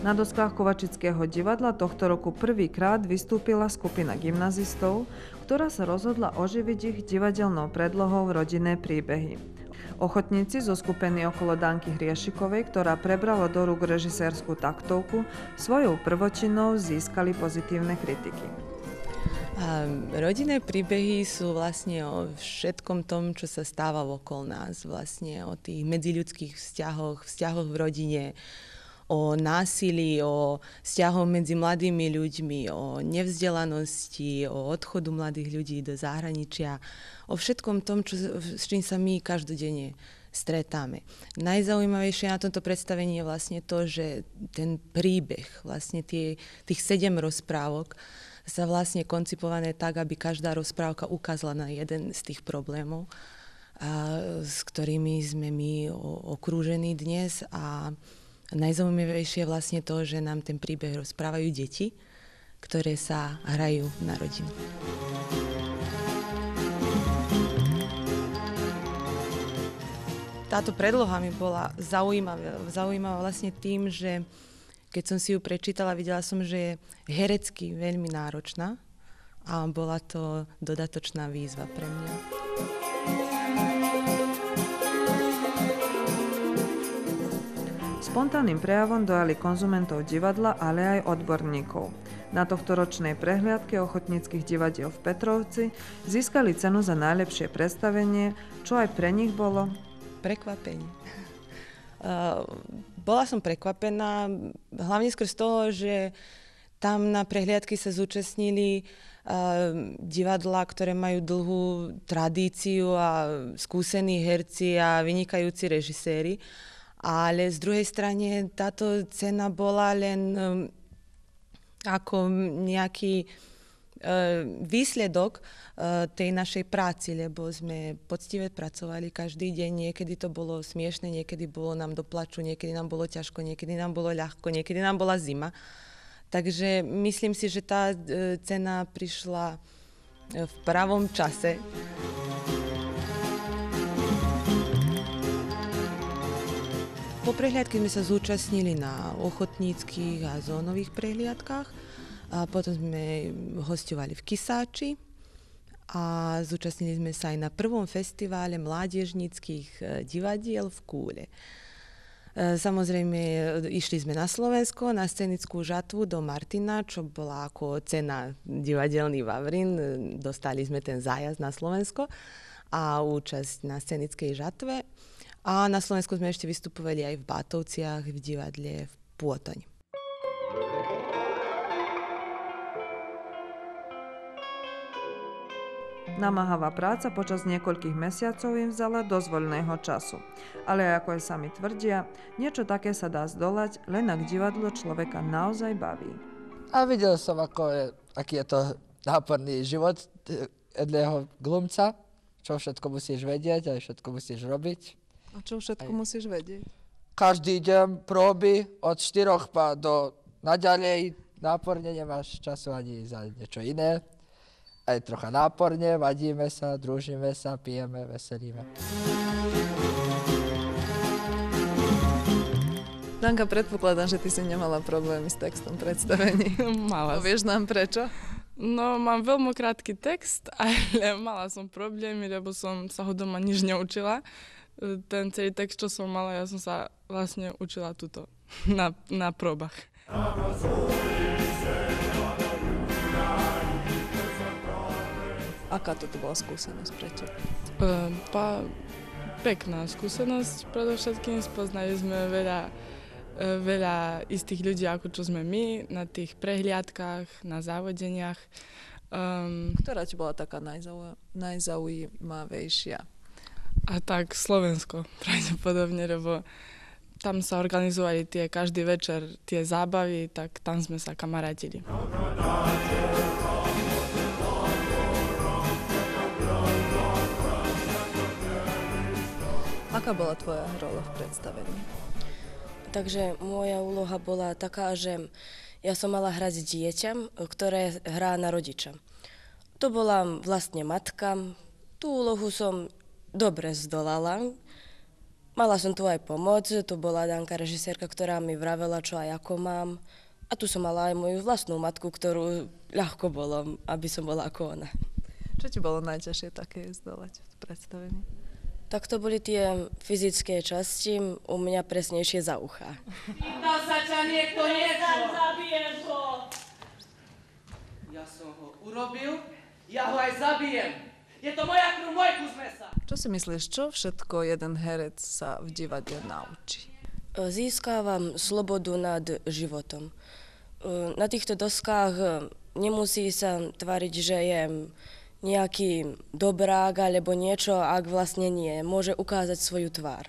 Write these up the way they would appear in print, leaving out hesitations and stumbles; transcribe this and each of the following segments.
Na doskách Kovačického divadla tohto roku prvýkrát vystúpila skupina gymnazistov, ktorá sa rozhodla oživiť ich divadelnou predlohou Rodinné príbehy. Ochotníci zoskupení okolo Danky Hriešikovej, ktorá prebrala do rúk režisérskú taktovku, svojou prvočinou získali pozitívne kritiky. Rodinné príbehy sú vlastne o všetkom tom, čo sa stáva okolo nás, vlastne o tých medziľudských vzťahoch v rodine, o násilí, o vzťahoch medzi mladými ľuďmi, o nevzdelanosti, o odchodu mladých ľudí do zahraničia, o všetkom tom, s čím sa my každodenne stretáme. Najzaujímavejšie na tomto predstavení je vlastne to, že ten príbeh, vlastne tých 7 rozprávok, sa vlastne koncipované tak, aby každá rozprávka ukázala na jeden z tých problémov, s ktorými sme my okrúžení dnes. A najzaujímavejšie je vlastne to, že nám ten príbeh rozprávajú deti, ktoré sa hrajú na rodinu. Táto predloha mi bola zaujímavá vlastne tým, že keď som si ju prečítala, videla som, že je herecky veľmi náročná a bola to dodatočná výzva pre mňa. Spontánnym prejavom dojali konzumentov divadla, ale aj odborníkov. Na tohtoročnej prehliadke ochotníckych divadiel v Petrovci získali cenu za najlepšie predstavenie, čo aj pre nich bolo prekvapenie. Bola som prekvapená, hlavne skôr z toho, že tam na prehliadky sa zúčastnili divadlá, ktoré majú dlhú tradíciu a skúsení herci a vynikajúci režiséri. Ale z druhej strane táto cena bola len ako nejaký výsledok tej našej práci, lebo sme poctivé pracovali každý deň, niekedy to bolo smiešne, niekedy bolo nám do plaču, niekedy nám bolo ťažko, niekedy nám bolo ľahko, niekedy nám bola zima. Takže myslím si, že tá cena prišla v pravom čase. Po prehliadke sme sa zúčastnili na ochotníckych a zónových prehliadkách. A potom sme hosťovali v Kisáči a zúčastnili sme sa aj na prvom festivále mládežníckych divadiel v Kúle. Samozrejme, išli sme na Slovensko, na scenickú žatvu do Martina, čo bola ako cena divadelný Vavrín. Dostali sme ten zájazd na Slovensko a účasť na scenickej žatve. A na Slovensku sme ešte vystupovali aj v Bátovciach, v divadle v Pôtoň. Namáhavá práca počas niekoľkých mesiacov im vzala dosť voľného času. Ale ako aj sami tvrdia, niečo také sa dá zdolať, len ak divadlo človeka naozaj baví. A videl som, aký je to náporný život jedného glumca, čo všetko musíš vedieť a všetko musíš robiť. A čo všetko musíš vedieť? Každý deň próby od 4 do naďalej. Náporne nemáš času ani za niečo iné. Aj trocha náporne, vadíme sa, družíme sa, pijeme, veselíme. Danka, predpokladám, že ty si nemala problémy s textom predstavení. Mala. Povieš nám prečo? No, mám veľmi krátky text, ale mala som problémy, lebo som sa ho doma nič neučila. Ten celý text, čo som mala, ja som sa vlastne učila tuto, na próbach. Aká toto bola skúsenosť pre teba? Pekná skúsenosť, predovšetkým spoznali sme veľa istých ľudí, ako čo sme my, na tých prehliadkách, na závodeniach. Ktorá ti bola taká najzaujímavejšia? A tak Slovensko, pravdepodobne, lebo tam sa organizovali každý večer tie zábavy, tak tam sme sa kamarátili. Aká bola tvoja rola v predstavení? Takže moja úloha bola taká, že ja som mala hrať dieťa, ktoré hrá na rodiča. To bola vlastne matka. Tú úlohu som dobre zdolala. Mala som tu aj pomoc, tu bola Danka režisérka, ktorá mi vravela, čo aj ako mám. A tu som mala aj moju vlastnú matku, ktorú ľahko bolo, aby som bola ako ona. Čo ti bolo najťažšie také zdolať v predstavení? Tak to boli tie fyzické časti, u mňa presnejšie za ucha. Pýtal sa ťa niekto niečo. Zabiješ ho. Ja som ho urobil, ja ho aj zabijem. Je to moja krv, môj kus mesa. Čo si myslíš, čo všetko jeden herec sa v divadle naučí? Získavam slobodu nad životom. Na týchto doskách nemusí sa tvariť, že je nejaký dobrák alebo niečo, ak vlastne nie. Môže ukázať svoju tvár.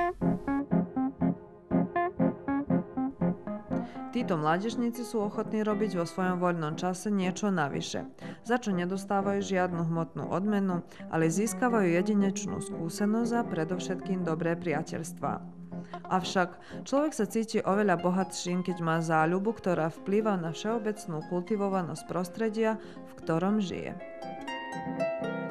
Títo mládežníci sú ochotní robiť vo svojom voľnom čase niečo navyše, za čo nedostávajú žiadnu hmotnú odmenu, ale získavajú jedinečnú skúsenosť a predovšetkým dobré priateľstvá. Avšak človek sa cíti oveľa bohatším, keď má záľubu, ktorá vplýva na všeobecnú kultivovanosť prostredia, v ktorom žije.